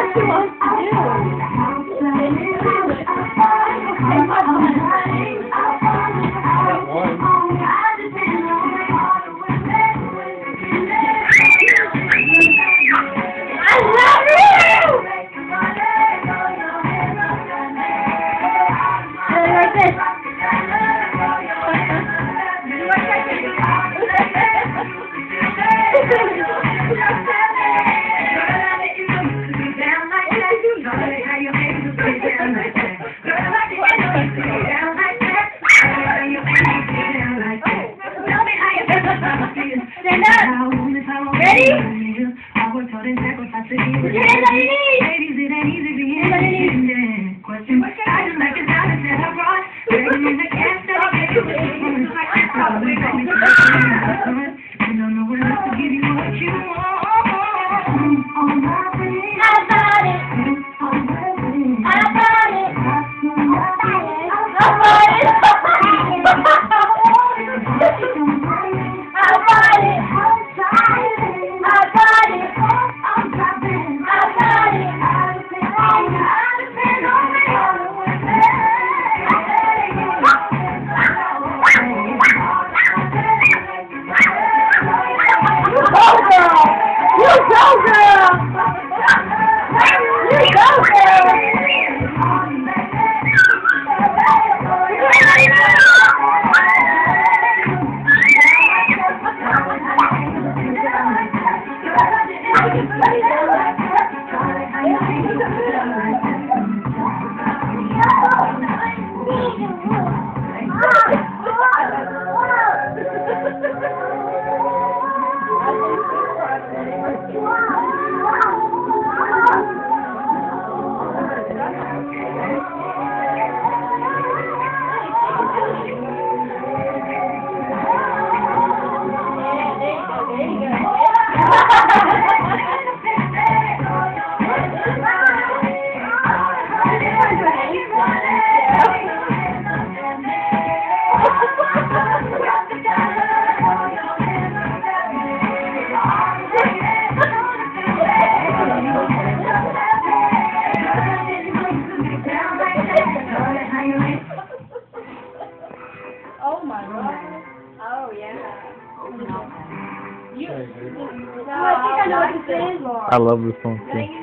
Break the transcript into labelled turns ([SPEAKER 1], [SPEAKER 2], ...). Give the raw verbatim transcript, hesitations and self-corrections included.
[SPEAKER 1] she wants to do. I love you! Like this. Stand up. Ready? Put your hands on your knees. Hands on your knees. Oh my God. Oh yeah. You, no, I think I know what this is, Laura.
[SPEAKER 2] I love this song too.